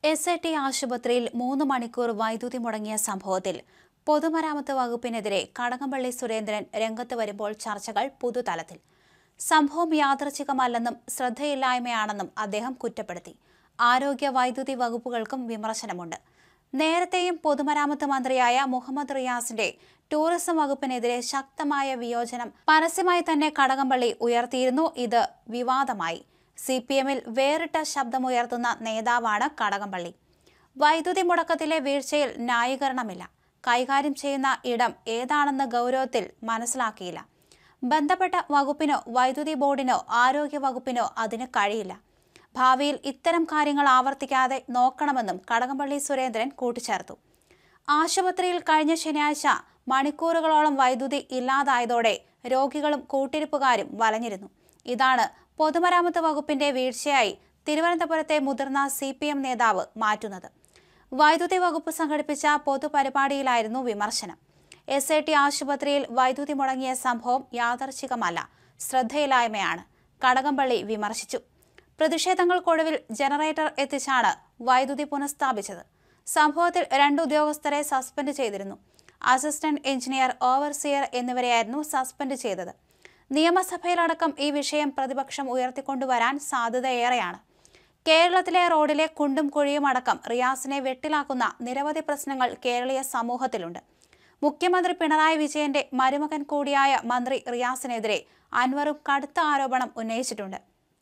SIT ആശുപത്രിയിൽ 3 മണിക്കൂർ വൈദ്യുതി മുടങ്ങിയ സംഭവത്തിൽ പൊതുമരാമത്ത് വകുപ്പിനെതിരെ കടകംപള്ളി സുരേന്ദ്രൻ രംഗത്ത് വരുമ്പോൾ ചർച്ചകൾ പുതുതലത്തിൽ. സംഭവം യാദൃച്ഛികമല്ലെന്നും ശ്രദ്ധയില്ലായ്മയാണെന്നും അദ്ദേഹം കുറ്റപ്പെടുത്തി. ആരോഗ്യ വൈദ്യുതി വകുപ്പുകൾക്കും വിമർശനമുണ്ട്. നേരത്തെയും പൊതുമരാമത്ത് മന്ത്രിയായ മുഹമ്മദ് റിയാസിന്റെ ടൂറിസം വകുപ്പിനെതിരെ ശക്തമായ വിയോജനം പരസ്യമായി തന്നെ കടകംപള്ളി ഉയർത്തിയിരുന്നു. ഇത് വിവാദമായി. CPM-ൽ വേറിട്ട ശബ്ദമുയർത്തുന്ന നേതാവാണ് കടകംപള്ളി. വൈദ്യുതി മുടക്കത്തിലെ വീഴ്ചയിൽ ന്യായീകരണമില്ല. കൈകാര്യം ചെയ്യുന്ന ഇടം ഏതാണെന്ന് ഗൗരവത്തിൽ മനസ്സിലാക്കിയില്ല. ബന്ധപ്പെട്ട വകുപ്പിനോ വൈദ്യുതി ബോർഡിനോ ആരോഗ്യ വകുപ്പിനോ അതിന് കഴിയില്ല. ഭാവിയിൽ ഇത്തരം കാര്യങ്ങൾ ആവർത്തിക്കാതെ നോക്കണമെന്നും കടകംപള്ളി സുരേന്ദ്രൻ കൂട്ടിച്ചേർത്തു. ആശുപത്രിയിൽ കഴിഞ്ഞ ശനിയാഴ്ച മണിക്കൂറുകളോളം വൈദ്യുതി ഇല്ലാതായതോടെ രോഗികളും കൂട്ടിരിപ്പുകാരും വലഞ്ഞിരുന്നു. ഇതാണ് പൊതുമരാമത്ത് വകുപ്പിന്റെ വീഴ്ചയായി തിരുവനന്തപുരത്തെ മുതിർന്ന CPM നേതാവ് മാറ്റുന്നത്. വൈദ്യുതി വകുപ്പ് സംഘടിപ്പിച്ച പൊതുപരിപാടിയിലായിരുന്നു വിമർശനം. SIT ആശുപത്രിയിൽ വൈദ്യുതി മുടങ്ങിയ സംഭവം യാദൃച്ഛികമല്ല, ശ്രദ്ധയില്ലായ്മയാണ്, കടകംപള്ളി വിമർശിച്ചു. പ്രതിഷേധങ്ങൾക്കൊടുവിൽ ജനറേറ്റർ എത്തിച്ചാണ് വൈദ്യുതി പുനഃസ്ഥാപിച്ചത്. സംഭവത്തിൽ 2 ഉദ്യോഗസ്ഥരെ സസ്പെൻഡ് ചെയ്തിരുന്നു. അസിസ്റ്റന്റ് എഞ്ചിനീയർ, ഓവർസിയർ എന്നിവരെയായിരുന്നു സസ്പെൻഡ് ചെയ്തത്. നിയമസഭയിലടക്കം ഈ വിഷയം പ്രതിപക്ഷം ഉയർത്തിക്കൊണ്ടുവരാൻ സാധ്യതയേറെയാണ്. കേരളത്തിലെ റോഡിലെ കുണ്ടും കുഴിയും അടക്കം റിയാസിനെ വെട്ടിലാക്കുന്ന നിരവധി പ്രശ്നങ്ങൾ കേരളീയ സമൂഹത്തിലുണ്ട്. മുഖ്യമന്ത്രി പിണറായി വിജയന്റെ മരുമകൻ കൂടിയായ മന്ത്രി റിയാസിനെതിരെ അൻവറും കടുത്ത ആരോപണം ഉന്നയിച്ചിട്ടുണ്ട്.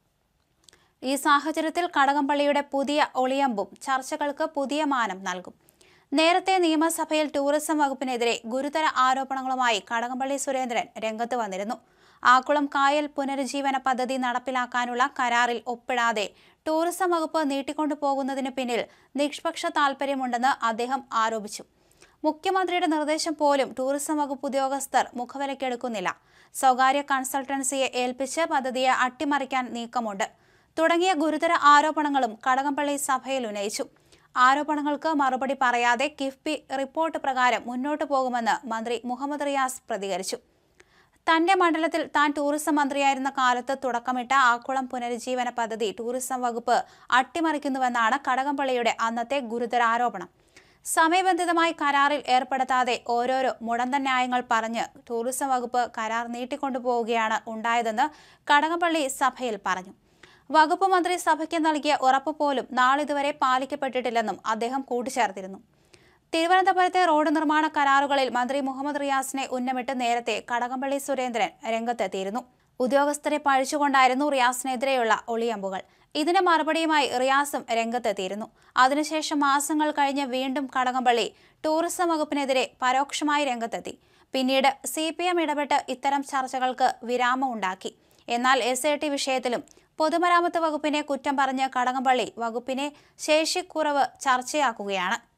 ഈ സാഹചര്യത്തിൽ കടകംപള്ളിയുടെ പുതിയ ഒളിയമ്പും ചർച്ചകൾക്ക് പുതിയ മാനം നൽകും. നേരത്തെ നിയമസഭയിൽ ടൂറിസം വകുപ്പിനെതിരെ ഗുരുതര ആരോപണങ്ങളുമായി കടകംപള്ളി സുരേന്ദ്രൻ രംഗത്ത് വന്നിരുന്നു. ആക്കുളം കായൽ പുനരുജ്ജീവന പദ്ധതി നടപ്പിലാക്കാനുള്ള കരാറിൽ ഒപ്പിടാതെ ടൂറിസം വകുപ്പ് നീട്ടിക്കൊണ്ടുപോകുന്നതിന് പിന്നിൽ നിഷ്പക്ഷ താൽപര്യമുണ്ടെന്ന് അദ്ദേഹം ആരോപിച്ചു. മുഖ്യമന്ത്രിയുടെ നിർദ്ദേശം പോലും ടൂറിസം വകുപ്പ് ഉദ്യോഗസ്ഥർ മുഖവിലക്കെടുക്കുന്നില്ല. സ്വകാര്യ കൺസൾട്ടൻസിയെ ഏൽപ്പിച്ച് പദ്ധതിയെ അട്ടിമറിക്കാൻ നീക്കമുണ്ട് തുടങ്ങിയ ഗുരുതര ആരോപണങ്ങളും കടകംപള്ളി സഭയിൽ ഉന്നയിച്ചു. ആരോപണങ്ങൾക്ക് മറുപടി പറയാതെ കിഫ്ബി റിപ്പോർട്ട് പ്രകാരം മുന്നോട്ടു പോകുമെന്ന് മന്ത്രി മുഹമ്മദ് റിയാസ് പ്രതികരിച്ചു. തന്റെ മണ്ഡലത്തിൽ താൻ ടൂറിസം മന്ത്രിയായിരുന്ന കാലത്ത് തുടക്കമിട്ട ആക്കുളം പുനരുജ്ജീവന പദ്ധതി ടൂറിസം വകുപ്പ് അട്ടിമറിക്കുന്നുവെന്നാണ് കടകംപള്ളിയുടെ അന്നത്തെ ഗുരുതര ആരോപണം. സമയബന്ധിതമായി കരാറിൽ ഏർപ്പെടുത്താതെ ഓരോരോ മുടന്തൻ ന്യായങ്ങൾ പറഞ്ഞ് ടൂറിസം വകുപ്പ് കരാർ നീട്ടിക്കൊണ്ടുപോവുകയാണ് ഉണ്ടായതെന്ന് കടകംപള്ളി സഭയിൽ പറഞ്ഞു. വകുപ്പ് മന്ത്രി സഭയ്ക്ക് നൽകിയ ഉറപ്പ് പോലും നാളിതുവരെ പാലിക്കപ്പെട്ടിട്ടില്ലെന്നും അദ്ദേഹം കൂട്ടിച്ചേർത്തിരുന്നു. തിരുവനന്തപുരത്തെ റോഡ് നിർമ്മാണ കരാറുകളിൽ മന്ത്രി മുഹമ്മദ് റിയാസിനെ ഉന്നമിട്ട് നേരത്തെ കടകംപള്ളി സുരേന്ദ്രൻ രംഗത്തെത്തിയിരുന്നു. ഉദ്യോഗസ്ഥരെ പഴിച്ചുകൊണ്ടായിരുന്നു റിയാസിനെതിരെയുള്ള ഒളിയമ്പുകൾ. ഇതിന് മറുപടിയുമായി റിയാസും രംഗത്തെത്തിയിരുന്നു. അതിനുശേഷം മാസങ്ങൾ കഴിഞ്ഞ് വീണ്ടും കടകംപള്ളി ടൂറിസം വകുപ്പിനെതിരെ പരോക്ഷമായി രംഗത്തെത്തി. പിന്നീട് CPM ഇടപെട്ട് ഇത്തരം ചർച്ചകൾക്ക് വിരാമം ഉണ്ടാക്കി. എന്നാൽ SIT വിഷയത്തിലും പൊതുമരാമത്ത് വകുപ്പിനെ കുറ്റം പറഞ്ഞ് കടകംപള്ളി വകുപ്പിനെ ശേഷിക്കുറവ് ചർച്ചയാക്കുകയാണ്.